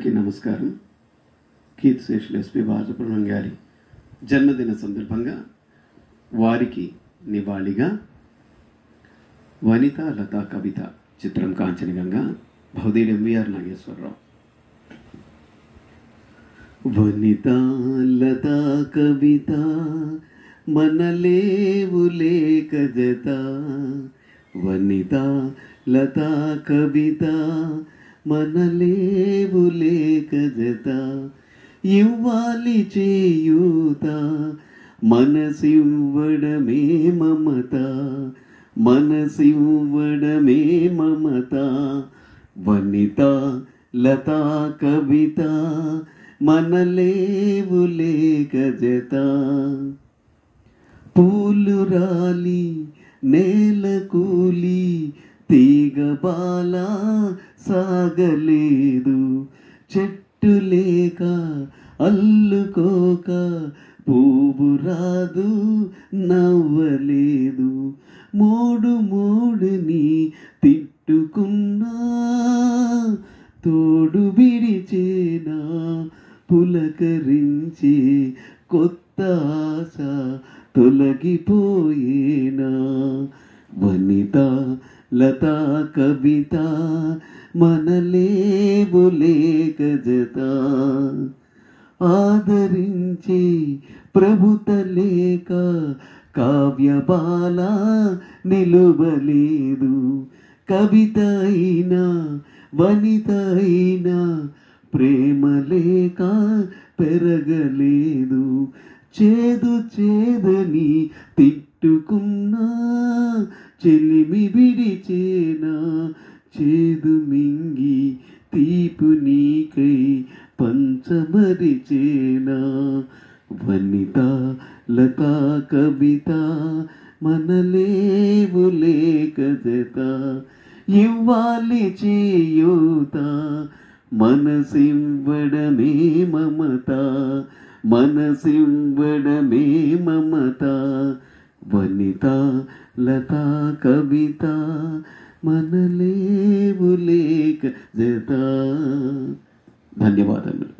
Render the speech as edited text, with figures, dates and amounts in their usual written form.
అందరికీ నమస్కారం. కీర్తిశేషులు ఎస్పి బాలసుబ్రహ్మణ్యం గారి జన్మదిన సందర్భంగా వారికి నివాళిగా వనిత లతా కవిత చిత్రం కాంచనగంగా భౌదేడి ఎంవీఆర్ నాగేశ్వరరావు. వనిత లతా కవిత మనలేవు లేక జత, వనిత లతా కవిత మనలేవు లేక జత, ఇవ్వాలి చేయూత మనసివ్వడమే మమత, మనసివ్వడమే మమత. వనిత లతా కవిత మనలేవు లేక జత, పూలు రాలి నేల కూలి తీగ బాల సాగలేదు, చెట్టు లేక అల్లుకోక పువ్వు రాదు నవ్వలేదు, మోడు మోడుని తిట్టుకున్నా తోడు విడిచేనా పులకరించి కొత్త ఆశ తొలగిపోయేనా. వనిత లతా కవిత మనలేవు లేక జత, ఆదరించి ప్రభుత లేక కావ్యబాల నిలువలేదు, కవిత అయినా వనిత అయినా ప్రేమ లేక పెరగలేదు, చేదు చేదని తిట్టుకున్నా చెలిమి విడిచేనా, చేదు మింగి తీపు నీకై పంచమరిచేనా. వనిత లతా కవిత మనలేవు లేక జత, ఇవ్వాలి చేయూత మనసివ్వడమే మమత, మనసివ్వడమే మమత. వనిత లతా కవిత మనలేవు లేక జత. ధన్యవాదములు.